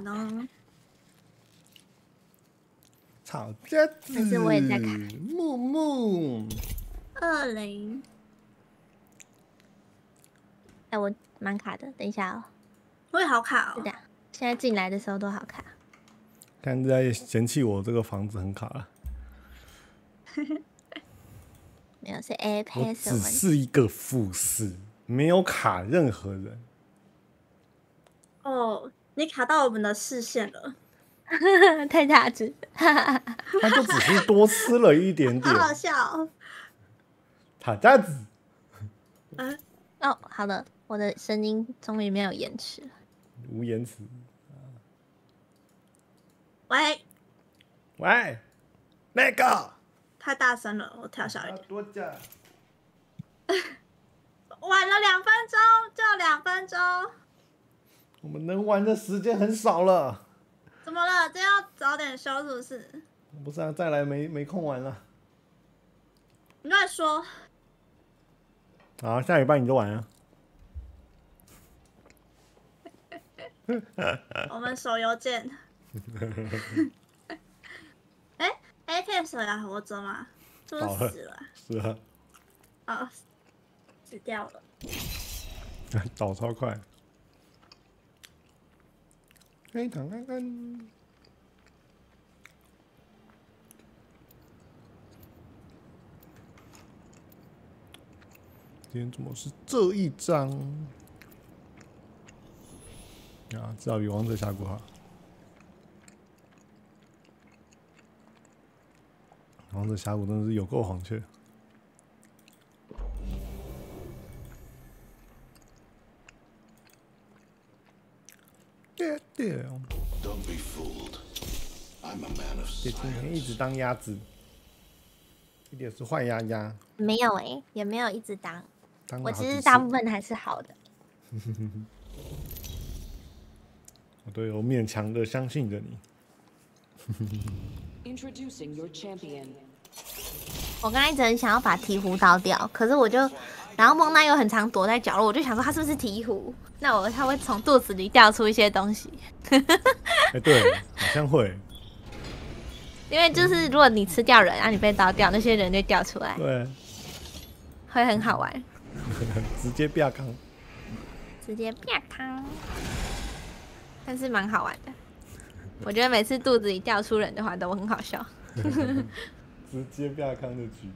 呢？ 吵架子， 但是我也在看木木。 20。 哎，我蛮卡的，等一下哦。 我也好卡哦。 是的，现在进来的时候都好卡。 看在嫌弃我这个房子很卡了。 没有，是我 Apex 只是一个副士，没有卡任何人。 哦，你卡到我们的视线了。 太大只， 他就只是多吃了一点点。 好好笑哦。 塔架子。 哦，好了，我的声音终于没有延迟了。 无言辞。 喂， 喂，那个太大声了，我调小一点。 多讲。 晚了2分钟，就2分钟。 我们能玩的时间很少了。 怎么了？这要早点休是不是？ 不是啊，再来没空玩了。 你乱说。 好，下礼拜你就玩啊。 我们手游见。AK 手还活着吗？是不是死了？ 是啊。 哦，死掉了。 倒超快。非常安安。今天怎么是这一张？啊，至少比王者峡谷好。王者峡谷真的是有够黄雀。对对。姐今天一直当鸭子，一点是坏鸭鸭。 没有也没有一直当，我其实当了好几次大部分还是好的。 我都有勉强的相信着你。 Introducing your champion. 我刚才一直很想要把鹈鹕刀掉，可是然后梦娜又很常躲在角落，我就想说他是不是鹈鹕？那他会从肚子里掉出一些东西。 哎，对，好像会。 因为就是如果你吃掉人，然后你被刀掉，那些人就掉出来， 对， 会很好玩。 直接变康。 直接变康，但是蛮好玩的。我觉得每次肚子里掉出人的话都很好笑。 直接变康的局。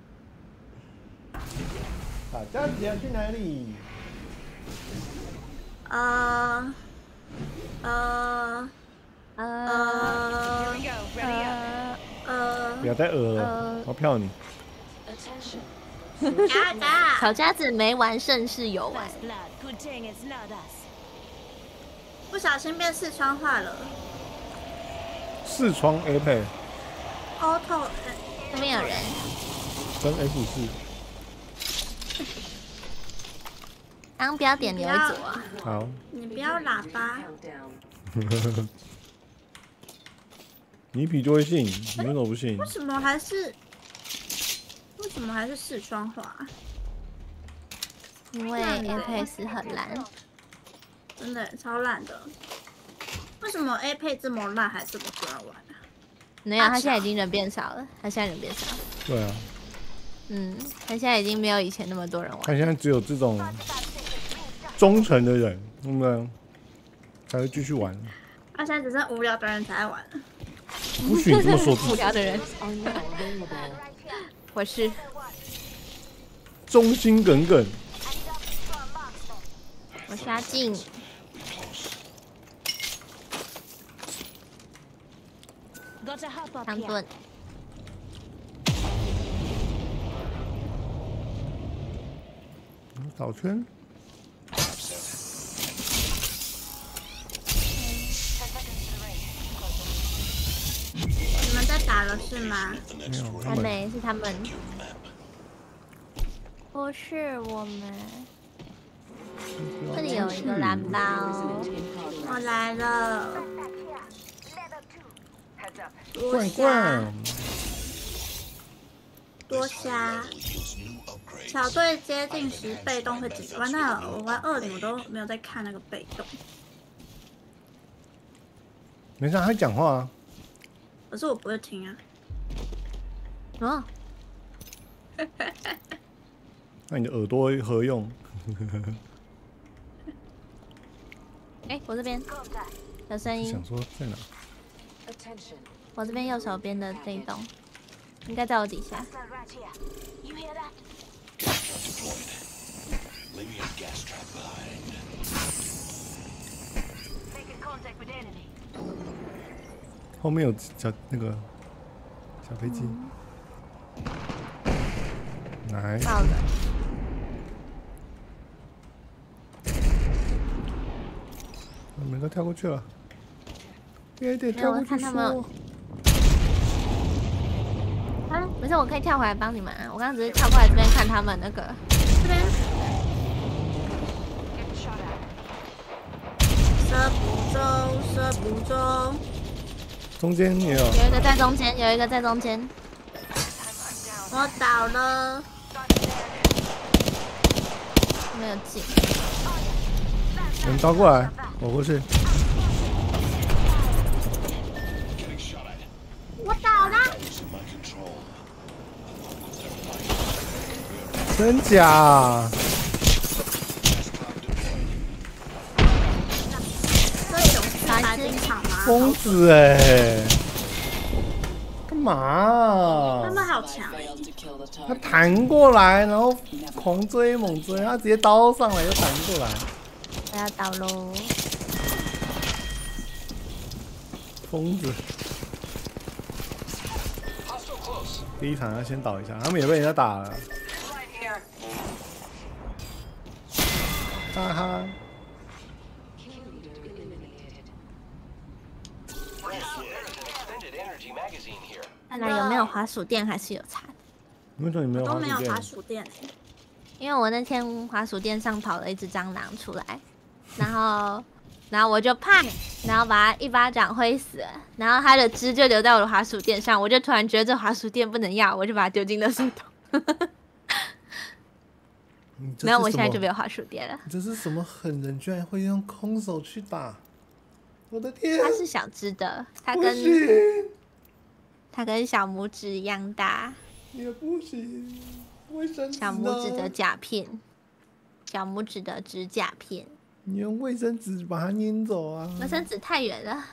大家姐要去哪里？不要再了，我票你。 小家子没玩，盛世有玩。 不小心变视窗化了。 视窗 A 配。 Auto。 这边有人。 跟 F4。 刚不要点刘一左啊。 好。 你不要喇叭。 你比就会信，你为什么不信？ 为什么还是视窗化？ 因为 Apex 很烂， 真的超烂的。为什么 Apex 这么烂还这么多人玩啊？ 没有，他现在已经人变少了，他现在人变少了。 对啊。 他现在已经没有以前那么多人玩。 他现在只有这种忠诚的人，才会继续玩。 他现在只剩无聊的人才爱玩了。 不许你这么说自己。 无聊的人。我是忠心耿耿。 我是阿静。唐盾。 倒圈。 你们在打了是吗？ 没有， 还没，是他们。不是我们。这里有一个蓝包， 我来了。 罐罐。 多虾。小队接近时被动会紧张。完蛋了，我玩20我都没有在看那个被动。 没事，他会讲话啊。 可是我不会听啊。 哦， 那你的耳朵何用？ 哎，我这边有声音想，说在哪？ 我这边右手边的这一栋，应该在我底下。 后面有那个小飞机，来， 到了， 每个跳过去了，别得没有跳过去我看他们说。 啊，没事，我可以跳回来帮你们啊。我刚刚只是跳过来这边看他们那个这边。 射不中，射不中。 中间也有， 有一个在中间，有一个在中间。 我倒了。 没有进。 人招过来，我过去。 我倒了。 真假？ 这种是白金场吗？ 疯子哎！干嘛啊、 他们好强哎！ 他弹过来，然后狂追猛追，他直接刀上来又弹过来， 我要倒喽。 疯子。第一场要先倒一下，他们也被人家打了。哈哈。 看来有没有滑鼠垫还是有差的， 为什么你没有都滑鼠垫没有滑？鼠垫欸。 因为我那天滑鼠垫上跑了一只蟑螂出来，然后我就啪，然后把它一巴掌挥死了，然后它的汁就留在我的滑鼠垫上，我就突然觉得这滑鼠垫不能要，我就把它丢进垃圾桶。没有，我现在就没有滑鼠垫了。 你这是什么狠人，居然会用空手去打？我的天！ 它是小只的，它不跟行， 小拇指一样大， 也不行，卫生纸小拇指的呢？ 甲片，小拇指的指甲片， 你用卫生纸把它粘走啊！ 卫生纸太远了。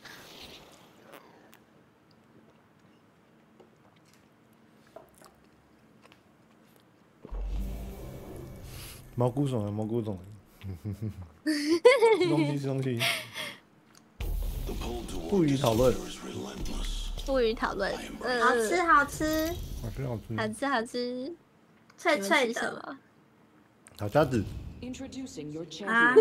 毛骨悚然，毛骨悚然。东西，不予讨论。 不予讨论。 好吃好吃， 好吃好吃。 好吃好吃。 脆你们脆的吃什么？ 小家子， 啊！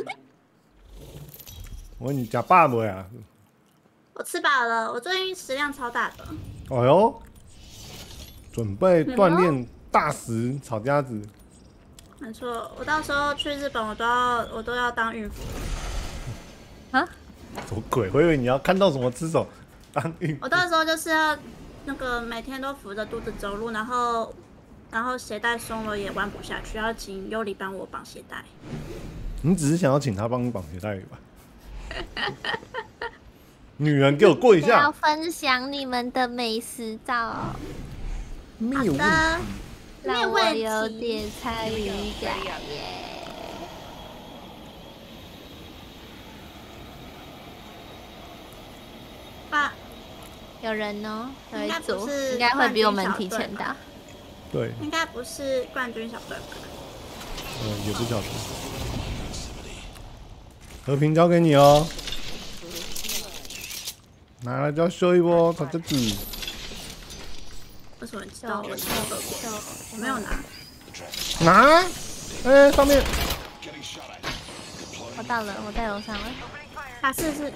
我问你假爸没啊？ 我吃饱了，我最近食量超大的。 哦哟，准备锻炼大食炒家子。 没错，我到时候去日本，我都要当孕妇。 啊？ 什么鬼？我以为你要看到什么吃手当孕妇。 我到时候就是要那个每天都扶着肚子走路，然后鞋带松了也弯不下去，要请优里帮我绑鞋带。 你只是想要请他帮你绑鞋带而已吧？女人给我跪不要下！ 分享你们的美食照， 没有问题。 的，没让我有问有题。 点参与感耶。 啊， 有人哦，有一应该不组， 是应该会比我们冠军小队提前到。 对， 应该不是冠军小队吧？ 也不晓得。和平交给你哦，拿来就要秀一波炒家子。 为什么你知道我是和平？我没有拿。 拿，哎、上面我到了，我在楼上了。 啊，是，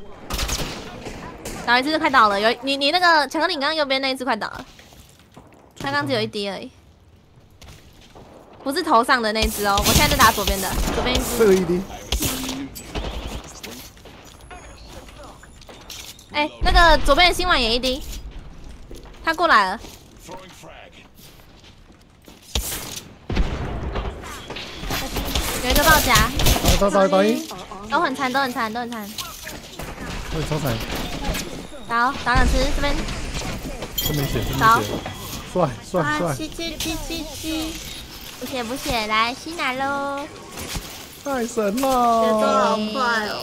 倒一只快倒了，你那个巧克力，你刚刚右边那一只快倒了，它刚刚只有一滴而已，不是头上的那只哦。我现在在打左边的，左边一只。 这个一滴， 哎、那个左边的新碗也一滴，他过来了。有一个爆夹， 倒一， 都很残。 会超惨， 打两只这边， 这边血，这边好血，帅帅啊， 帅， 七， 不血，来吸奶喽！ 太神节奏了！ 好快哦！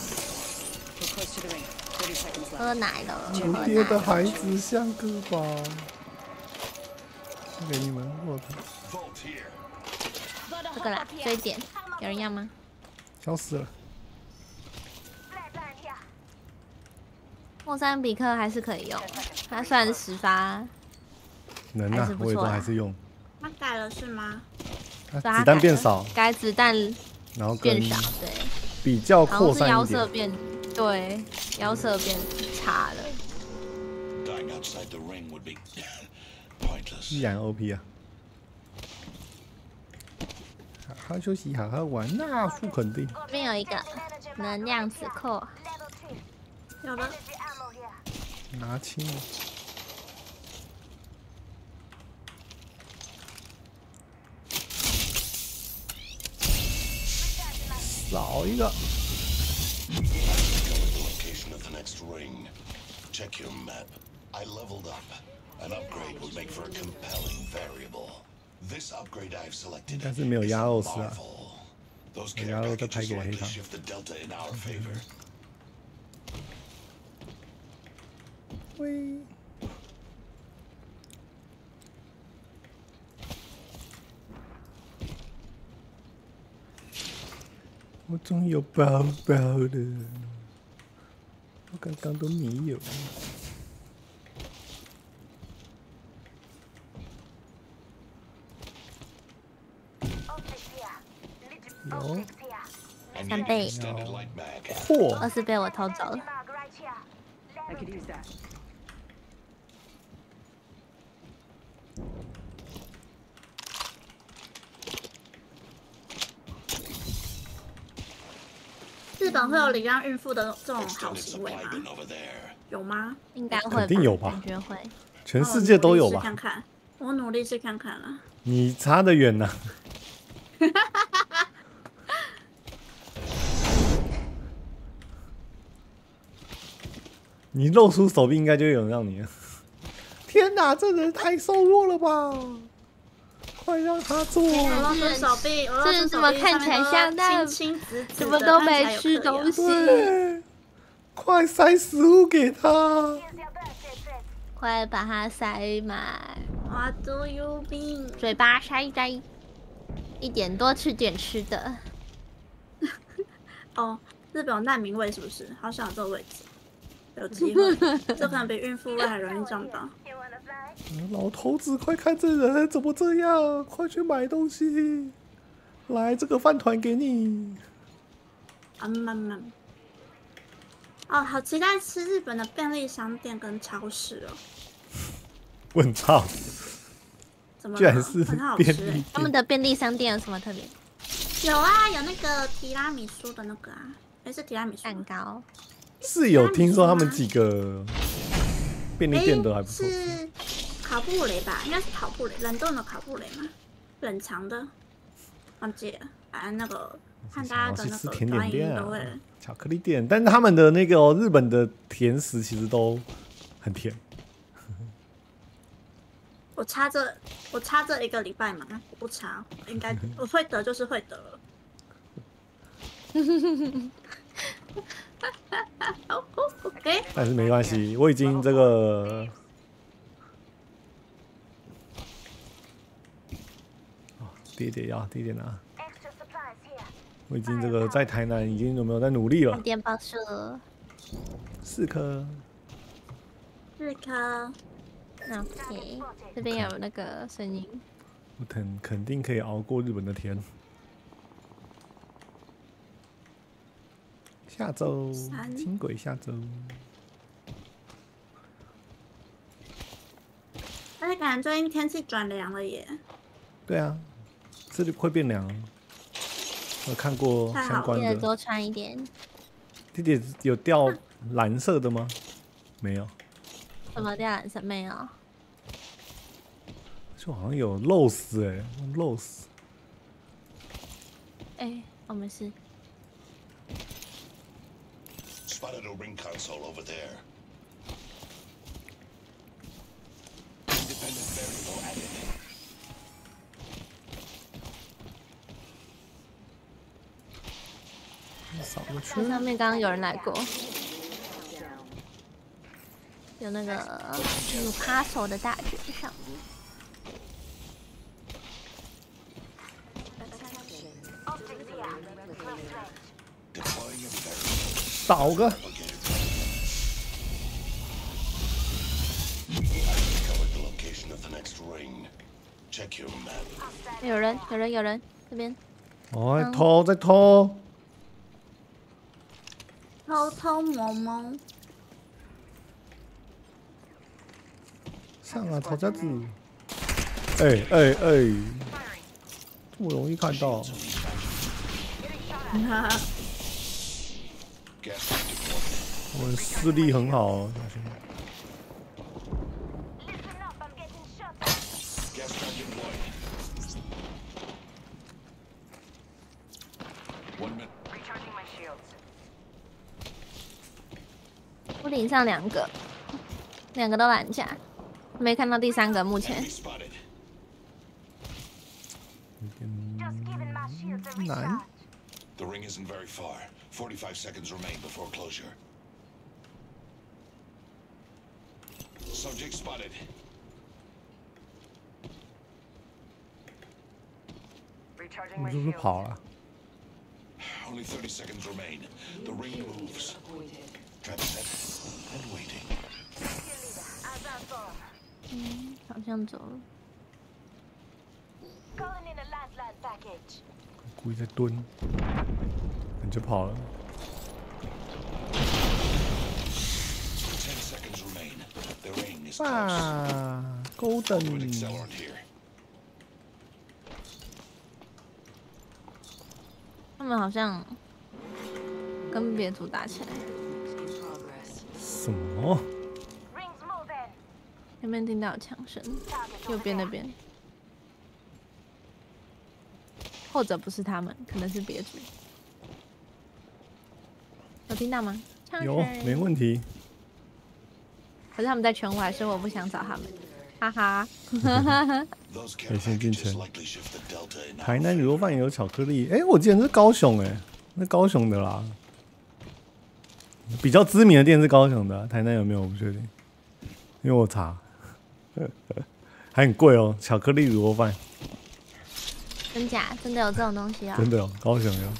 喝奶了， 无爹的孩子像个宝，给你们我的这个啦，这一点有人要吗？ 消失了。 莫桑比克还是可以用，它虽然10发， 能啊，我也都还是用。 他改了是吗？ 子弹变少， 改子弹然后变少，对， 比较扩散腰一点。 色变，对，腰色变差了。 依然 OP 啊！好好休息，好好玩，那是肯定。 这边有一个能量子扣， 有了， 拿轻了。少一个。 I leveled up. An upgrade will make for a compelling variable. This upgrade I've selected 但是没有鸭肉丝啊， Marvel. Those 鸭 care 肉再拍 packages 给黑 likely 糖。 shift the delta in our favor. 喂。我终于有包包了，我刚刚都没有。有 3倍， Extended light mag. 嚯， 20倍我偷走了。 I could use that. 日本会有礼让孕妇的这种好 Extended 行为 supply 吗？ bin over there. 有吗？ 应该会， 肯定有吧感觉会。 全世界都有我努力试吧？ 看看，我努力试看看了。 你差得远呐、你露出手臂，应该就有人让你了。天哪，这人太瘦弱了吧！快让他做！ 我露出手臂，我露出手臂怎么看起来像那青青紫紫的， 怎么都没吃东西？ 对，快塞食物给他！ 快把它塞满， What do you mean？ 嘴巴塞一塞，一点多吃点吃的。 哦，日本有难民位是不是？好想有这个位置，有机会，这可能比孕妇位还容易撞到。 老头子，快看这人怎么这样！快去买东西，来，这个饭团给你。 哦，好期待吃日本的便利商店跟超市哦！ 问操， 怎么了？ 居然是很好便吃欸利他们的便利商店有什么特别？ 有啊，有那个提拉米苏的那个啊，是提拉米苏吗蛋糕， 是有听说他们几个便利店都还不错。 是烤布雷吧？应该是烤布雷，冷冻的烤布雷吗？冷藏的，忘记了。反正那个看大家的那想要去吃甜个短点店啊影音都会。， 巧克力店，但是他们的那个、日本的甜食其实都很甜。 我差这一个礼拜嘛，我不差，应该我会得就是会得了。OK， 但是没关系，我已经这个爹爹要爹爹拿，我已经这个在台南已经有没有在努力了饭？店报社。 4颗， 4颗， OK，这边有那个声音。 我肯定可以熬过日本的天。下周 3 轻轨下周， 而且感觉最近天气转凉了耶， 对啊，这里会变凉。我看过太好了相关的， 记得多穿一点。 弟弟有掉蓝色的吗？没有， 什么掉蓝色没有？ 就好像有漏死哎，漏死。 哎、我们是 spotted a ring console over there. Independent variable added. 扫个这上圈。 面刚刚有人来过，有那个鲁卡手的大卷上。 Deploying a variable. 倒个。 Discovered the location of the next ring. Check your map. 有人，这边。 哦，在偷，在偷。 偷偷摸摸， 上啊，草夹子。哎哎哎，这么容易看到。 Gas trap deployed. 我们视力很好哦，小心。 Gas trap deployed. 1 minute. Recharging my shields. 屋顶上2个，2个都拦下，没看到第3个，目前 Enemy spotted. Just giving my shields a 难 recharge.。 The ring isn't very far. 45 seconds remain before closure. Subject spotted. Recharging 你 my 是不是 shields. 跑了？ Only 30 seconds remain. The ring moves. Trap set and waiting. As I thought. 好像走了。 Calling in a landslide package. 故意在蹲，你就跑了。 10 seconds remain. The ring is close. 啊 Liquid ，Golden， accelerant here. 他们好像跟别组打起来， 什么？ Rings moving. 前面听到有枪声， Target 右 over 边那 there. 边，或者不是他们，可能是别组。有听到吗？枪有， 声没问题。 可是他们在圈外，所以我不想找他们。哈哈， Those 可以 care 先进 packages 城。 likely shift the delta in 台 our 南 favor. 卤肉饭也有巧克力，哎，我记得是高雄，哎，那高雄的啦。比较知名的店是高雄的，台南有没有我不确定，因为我查，还很贵哦，巧克力卤肉饭， 真假？真的有这种东西啊、 真的哦，高雄有。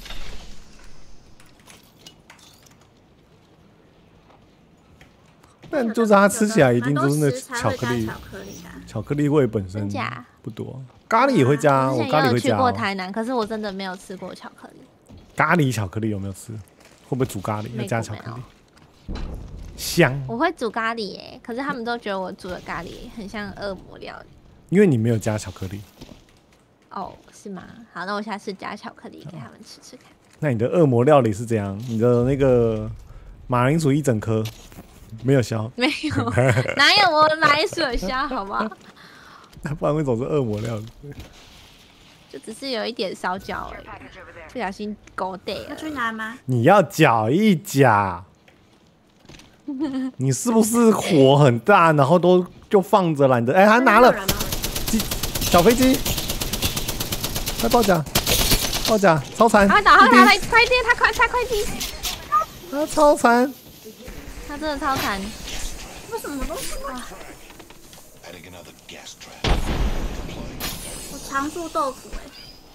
但就是它吃起来一定都是那巧克力， 巧克力的啊。 巧克力味本身真假不多，咖喱也会加，我之前咖喱也有去会加哦。 过台南，可是我真的没有吃过巧克力。 咖喱巧克力有没有吃？会不会煮咖喱要没加巧克力？香， 我会煮咖喱耶，可是他们都觉得我煮的咖喱很像恶魔料理。 因为你没有加巧克力。 哦，是吗？好，那我下次加巧克力给他们吃吃看。 那你的恶魔料理是怎样？你的那个马铃薯一整颗没有削， 没有，哪有我来水虾，好不好？ 不然会总是恶魔料理。 就只是有一点烧焦而已， Package over there. 不小心勾带要了。 去拿吗？ 你要搅一搅。你是不是火很大，然后都就放着懒得？哎、他拿了有人吗小飞机，快爆甲，爆甲，超残！ 他打，他弟弟快点，他快点， 他超残！ 他真的超惨。 为什么都是我？ Adding another gas trap. Deploying. 我常驻豆腐哎、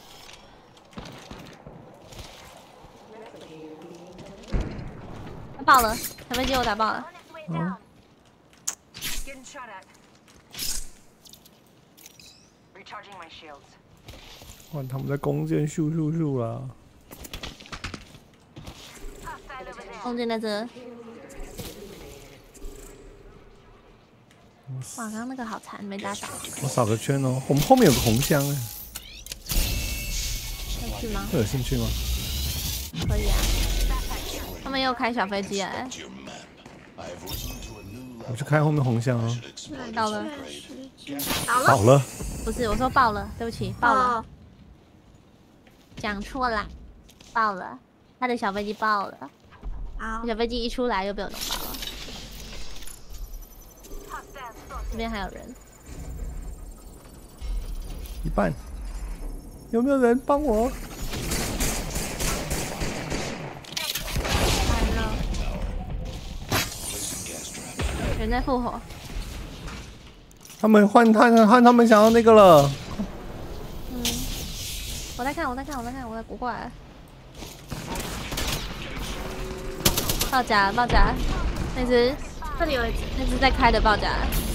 他爆了，小飞机我打爆了。 On its way down. Getting shot at. Recharging my shields. 哇，他们在弓箭咻咻咻啦！ Hostile over there. 空间在这。哇，刚刚那个好残，没打倒。 我扫个圈哦。我们后面有个红箱哎， 要去吗？ 会有兴趣吗？ 可以啊。他们又开小飞机了、欸， To your map. I have risen to a new 我 level. 去开后面红箱哦。 Should exploit 到 this 了。 upgrade. 好了， 好了， 不是，我说爆了，对不起，爆了， 哦， 讲错啦，爆了，他的小飞机爆了。 好， 小飞机一出来又被我弄爆了。 Hostile 这 spotted. 边还有人， 一半。有没有人帮我？ 来了， 人在复活。 他们换他们想要那个了。 嗯，我在看，我过来了。爆夹，爆夹，那只这里有一只， 那只在开的爆夹。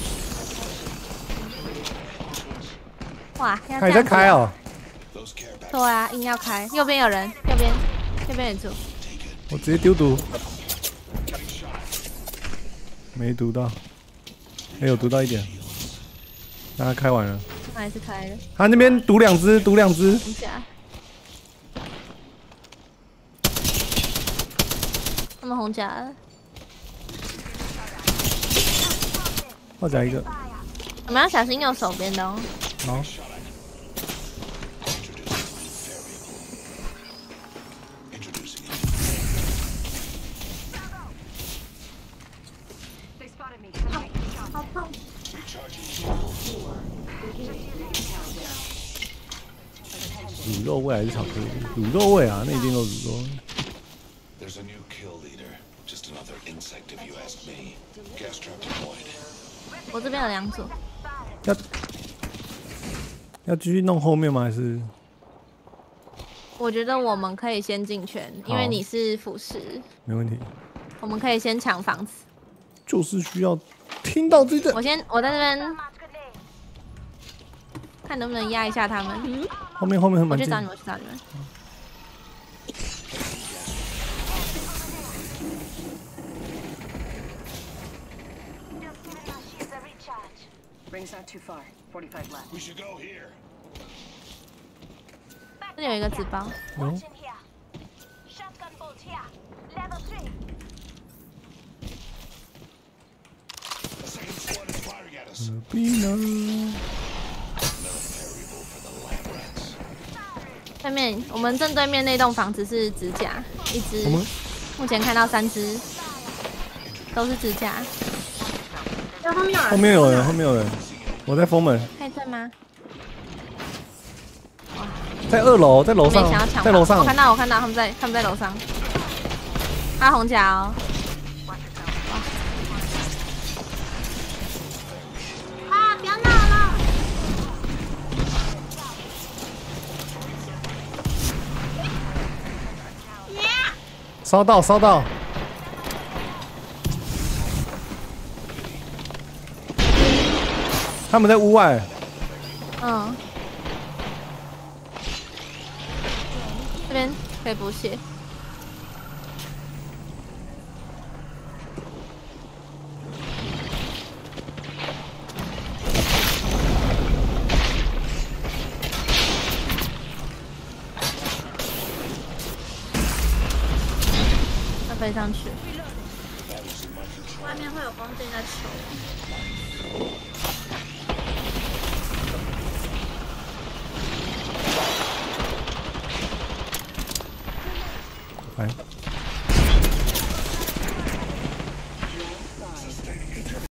哇，要还在开哦。 Those care packages 对啊，硬要开。右边有人，右边有住。 我直接丢毒，没毒到，没有毒到一点。那他开完了， 还是开的。 他那边毒两只， 红夹。他们红夹了， 爆夹一个。 我们要小心右手边的哦。 好， introducing They spotted me. I'm taking a shot. 好痛！ 卤肉味还是巧克力？卤肉味啊，那一定都卤肉。 There's a new kill leader. Just another insect if you ask me. Gas trap deployed. 我这边有2组， 要继续弄后面吗？还是我觉得我们可以先进圈，因为好你是辅食， 没问题？ 我们可以先抢房子。 就是需要听到这个。 我在这边 Thermite grenade. 看能不能压一下他们。 后面很蛮近我去找。你们，我去找你们。 Just giving my shields a recharge. Rings not too far. 45 left. We should go here. 这里有一个纸包， Watch in here. Shotgun bolt here. Level 3. The second squad is firing at us. 何必呢？ Variable for the lab rats. 对面我们正对面那栋房子是指甲，一只我。们目前看到3只，都是指甲。 那后面有人， 后面有人，后面有人。我在封门， 可以对吗？ 在2楼，在楼上没想要，抢在楼上我。看到他们在楼上。他红甲哦， 啊！不要闹了！ 烧到，烧到。他们在屋外， 嗯，这边可以补血。要飞上去。 外面会有弓箭在抽。